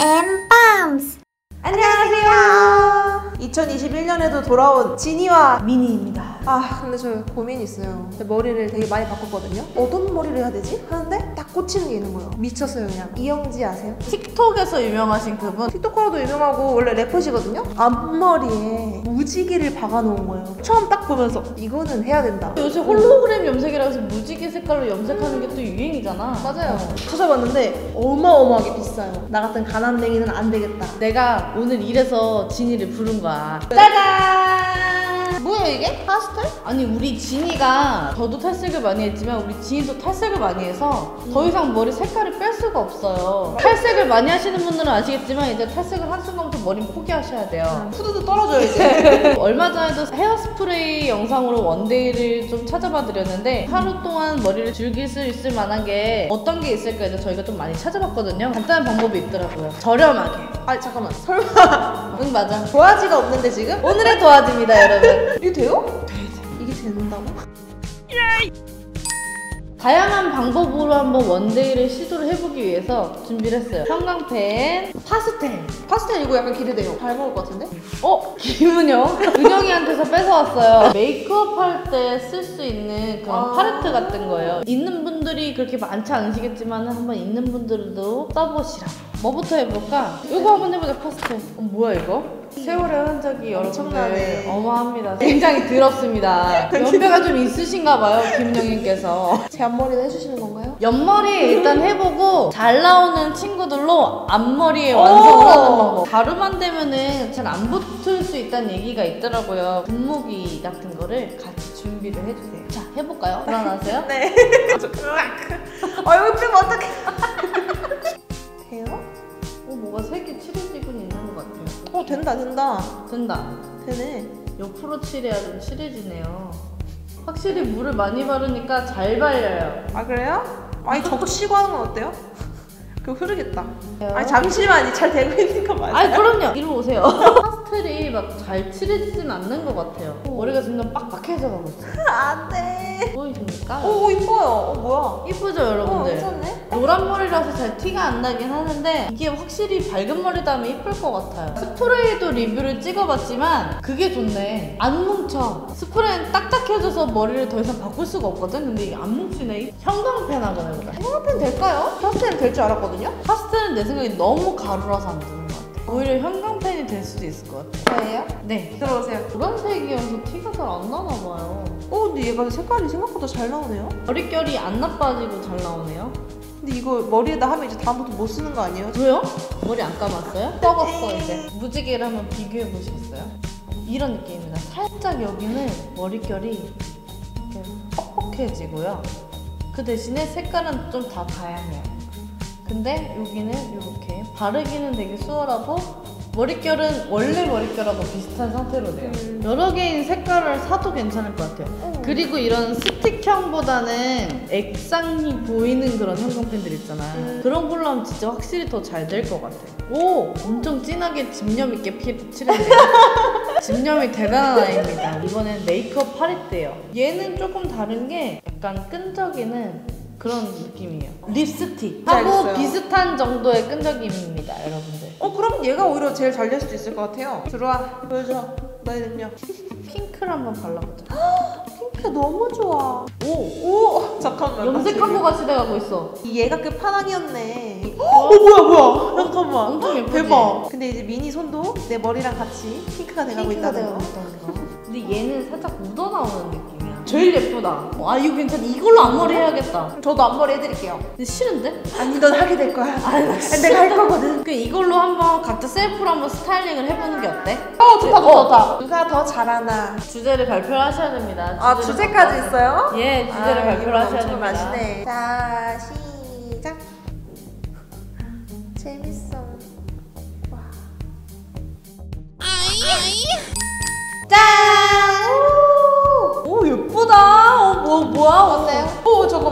엠밤스. 안녕하세요. 2021년에도 돌아온 지니와 미니입니다. 근데 저 고민이 있어요. 머리를 되게 많이 바꿨거든요. 어떤 머리를 해야 되지? 하는데 딱 꽂히는 게 있는 거예요. 미쳤어요 그냥. 이영지 아세요? 틱톡에서 유명하신 그분? 틱톡커도 유명하고 원래 래퍼시거든요? 앞머리에 무지개를 박아놓은 거예요. 처음 딱 보면서 이거는 해야 된다. 요새 홀로그램 염색이라고 해서 무지개 색깔로 염색하는 게 또 유행이잖아. 맞아요. 찾아봤는데 어마어마하게 비싸요. 나 같은 가난뱅이는 안 되겠다. 내가 오늘 이래서 지니를 부른 거야. 짜잔! 뭐야 이게? 파스텔? 아니 우리 지니가 저도 탈색을 많이 했지만 우리 지니도 탈색을 많이 해서 더 이상 머리 색깔을 뺄 수가 없어요. 탈색을 많이 하시는 분들은 아시겠지만 이제 탈색을 한순간부터 머리는 포기하셔야 돼요. 푸드도 떨어져요 이제. 얼마 전에도 헤어스프레이 영상으로 원데이를 좀 찾아봐 드렸는데 하루 동안 머리를 즐길 수 있을 만한 게 어떤 게 있을까 해서 저희가 좀 많이 찾아봤거든요. 간단한 방법이 있더라고요. 저렴하게. 잠깐만 설마 응 맞아. 도화지가 없는데 지금? 오늘의 도화지입니다 여러분. 이게 돼요? 이게 된다고? 다양한 방법으로 한번 원데이를 시도를 해보기 위해서 준비를 했어요. 형광펜, 파스텔. 이거 약간 기대돼요. 잘 먹을 것 같은데? 김은영? 은영이한테서 뺏어왔어요. 메이크업 할 때 쓸 수 있는 그런 팔레트 같은 거예요. 있는 분들이 그렇게 많지 않으시겠지만 한번 있는 분들도 써보시라. 뭐부터 해볼까? 이거 한번 해보자. 파스텔. 뭐야 이거? 세월의 흔적이 여러분들 어마합니다. 굉장히 더럽습니다. 연배가 좀 있으신가 봐요, 김은영님께서. 제 앞머리는 해주시는 건가요? 옆머리 일단 해보고 잘 나오는 친구들로 앞머리에 완성을 하는 방법. 가루만 되면은 잘 안 붙을 수 있다는 얘기가 있더라고요. 분무기 같은 거를 같이 준비를 해주세요. 자, 해볼까요? 불안하세요? 네. 얼굴 좀 어떡해. 돼요? 뭐가 색이 칠해지곤 있는 것 같아요. 된다. 되네. 옆으로 칠해야 좀 칠해지네요. 확실히 물을 많이 바르니까 잘 발려요. 그래요? 적시고 하는 건 어때요? 그거 흐르겠다. 잠시만, 잘 되고 있는 거 맞아요? 그럼요. 이리로 오세요. 파스텔이 막 잘 칠해지진 않는 것 같아요. 머리가 점점 빡빡해져 가고 있어요. 안 돼. 보이십니까? 이뻐요. 뭐야? 이쁘죠 여러분들? 괜찮네. 노란 머리라서 잘 티가 안 나긴 하는데 이게 확실히 밝은 머리다 하면 이쁠 것 같아요. 스프레이도 리뷰를 찍어봤지만 그게 좋네. 안 뭉쳐. 스프레이는 딱딱해져서 머리를 더 이상 바꿀 수가 없거든? 근데 이게 안 뭉치네. 형광펜 한번 해보자. 형광펜 될까요? 파스텔은 될 줄 알았거든요? 파스텔은 내 생각에 너무 가루라서 안 되는 것 같아. 오히려 형광펜이 될 수도 있을 것 같아요. 저예요? 네. 들어오세요. 노란색이어서 티가 잘 안 나나 봐요. 근데 얘가 색깔이 생각보다 잘 나오네요? 머릿결이 안 나빠지고 잘 나오네요. 근데 이거 머리에다 하면 이제 다음부터 못 쓰는 거 아니에요? 왜요? 머리 안 감았어요? 썩었어 이제. 무지개를 한번 비교해 보시겠어요? 이런 느낌입니다. 살짝 여기는 머릿결이 이렇게 퍽퍽해지고요. 그 대신에 색깔은 좀 다 다양해요. 근데 여기는 이렇게 바르기는 되게 수월하고 머릿결은 원래 머릿결하고 비슷한 상태로 돼요. 여러 개인 색깔을 사도 괜찮을 것 같아요. 그리고 이런 스틱형보다는 액상이 보이는 그런 형광펜들 있잖아요. 그런 걸로 하면 진짜 확실히 더 잘 될 것 같아요. 엄청 진하게 집념 있게 칠했네요. 집념이 대단한 아이입니다. 이번엔 메이크업 팔레트예요. 얘는 조금 다른 게 약간 끈적이는 그런 느낌이에요. 립스틱 하고 알겠어요. 비슷한 정도의 끈적임입니다 여러분들. 그럼 얘가 오히려 제일 잘 될 수도 있을 것 같아요. 들어와, 보여줘. 너의 능력. 핑크를 한번 발라보자. 핑크 너무 좋아. 오! 잠깐만. 염색한 거 같이 돼가고 있어. 얘가 끝판왕이었네. 뭐야? 잠깐만. 엄청 예쁘지? 대박. 근데 이제 미니 손도 내 머리랑 같이 핑크가 돼가고 있다는 거. 근데 얘는 살짝 묻어나오는 느낌이야. 제일 예쁘다. 이거 괜찮아. 이걸로 앞머리 해야겠다. 저도 앞머리 해드릴게요. 근데 싫은데? 아니, 넌 하게 될 거야. 내가 할 거거든. 그 이걸로 한번 각자 셀프로 한번 스타일링을 해보는 게 어때? 좋다. 누가 더 잘하나. 주제를 발표를 하셔야 됩니다. 주제까지 있어요? 예, 주제를 발표를 하셔야 됩니다. 맛있네. 자, 시작. 재밌어. 와. 짠! 오, 예쁘다. 뭐야? 어때요? 잠깐만.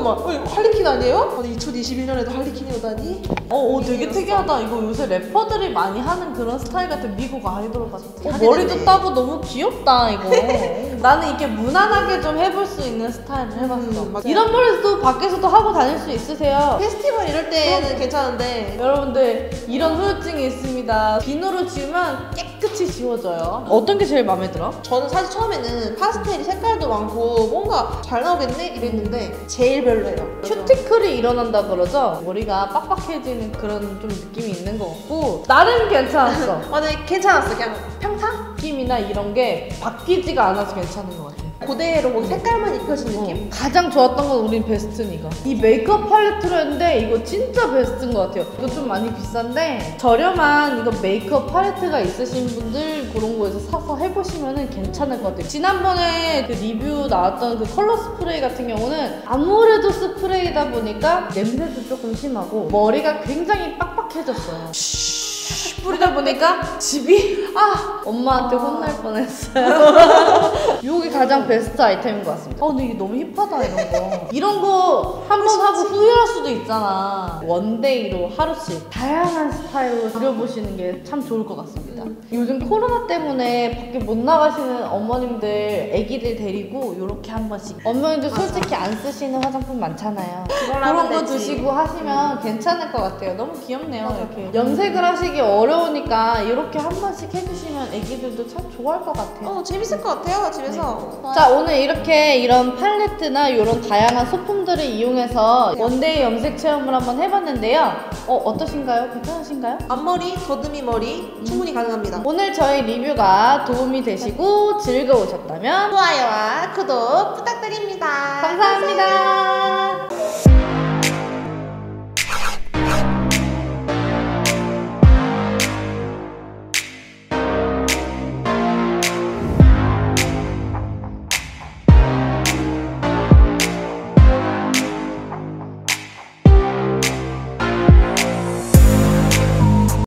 잠깐만, 이거 할리퀸 아니에요? 아니 2021년에도 할리퀸이 오다니? 되게 특이하다. 이거 요새 래퍼들이 많이 하는 그런 스타일 같은 미국 아이돌 같아. 머리도 따고 너무 귀엽다 이거. 나는 이렇게 무난하게 좀 해볼 수 있는 스타일을 해봤어. 맞아요. 이런 머리도 밖에서도 하고 다닐 수 있으세요. 페스티벌 이럴 때는 괜찮은데 여러분들 이런 후유증이 있습니다. 비누로 지우면 깨끗이 지워져요. 어떤 게 제일 마음에 들어? 저는 사실 처음에는 파스텔이 색깔도 많고 뭔가 잘 나오겠네 이랬는데 제일 별로예요. 큐티클이 일어난다 그러죠? 머리가 빡빡해지는 그런 좀 느낌이 있는 것 같고 나름 괜찮았어. 맞아, 괜찮았어. 그냥 평타? 느낌이나 이런 게 바뀌지가 않아서 괜찮은 것 같아. 그대로 뭐 색깔만 입혀진 느낌? 가장 좋았던 건 우린 베스트니가. 이 메이크업 팔레트로 했는데 이거 진짜 베스트인 것 같아요. 이거 좀 많이 비싼데 저렴한 이거 메이크업 팔레트가 있으신 분들 그런 거에서 사서 해보시면 괜찮을 것 같아요. 지난번에 그 리뷰 나왔던 그 컬러 스프레이 같은 경우는 아무래도 스프레이다 보니까 냄새도 조금 심하고 머리가 굉장히 빡빡해졌어요. 뿌리다 보니까 집이 엄마한테 혼날 뻔했어요. 이게 가장 베스트 아이템인 것 같습니다. 근데 이게 너무 힙하다 이런 거. 이런 거 한 번 하고 후회할 수도 있잖아. 원데이로 하루씩 다양한 스타일로 그려보시는 게 참 좋을 것 같습니다. 요즘 코로나 때문에 밖에 못 나가시는 어머님들 애기들 데리고 이렇게 한 번씩 어머님들 솔직히 안 쓰시는 화장품 많잖아요. 그런 거 드시고 하시면 괜찮을 것 같아요. 너무 귀엽네요. 이렇게 염색을 하시기 어려우니까 이렇게 한 번씩 해주시면 애기들도 참 좋아할 것 같아요. 재밌을 것 같아요, 집에서. 자, 오늘 이렇게 이런 팔레트나 이런 다양한 소품들을 이용해서 원데이 염색 체험을 한번 해봤는데요. 어떠신가요? 괜찮으신가요? 앞머리, 더듬이 머리 충분히 가능합니다. 오늘 저희 리뷰가 도움이 되시고 즐거우셨다면 좋아요와 구독 부탁드립니다. 감사합니다.